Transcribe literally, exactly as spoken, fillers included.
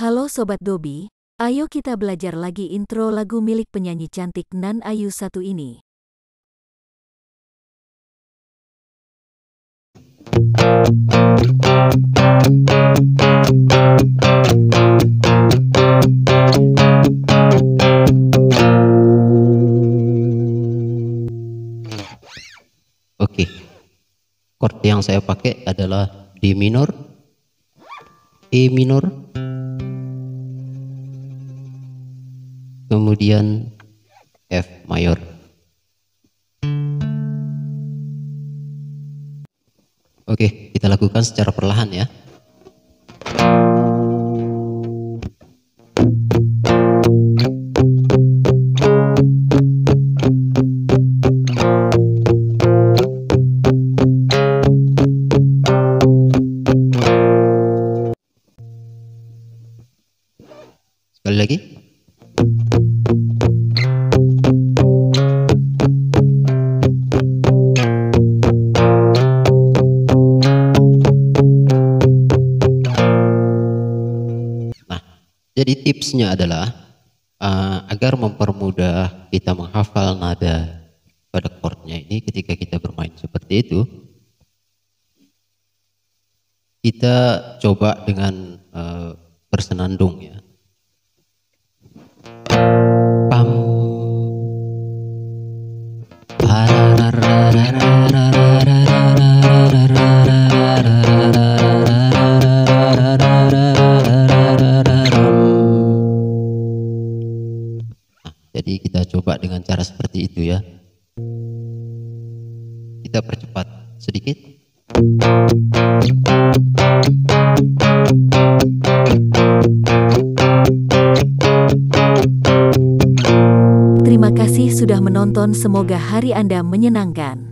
Halo Sobat Dobi, ayo kita belajar lagi intro lagu milik penyanyi cantik nan ayu satu ini. Oke, chord yang saya pakai adalah D minor, E minor, kemudian F mayor. Oke, kita lakukan secara perlahan ya. Sekali lagi. Jadi tipsnya adalah uh, agar mempermudah kita menghafal nada pada chordnya ini ketika kita bermain seperti itu, kita coba dengan uh, bersenandung ya. Pam, jadi kita coba dengan cara seperti itu ya. Kita percepat sedikit. Terima kasih sudah menonton, semoga hari Anda menyenangkan.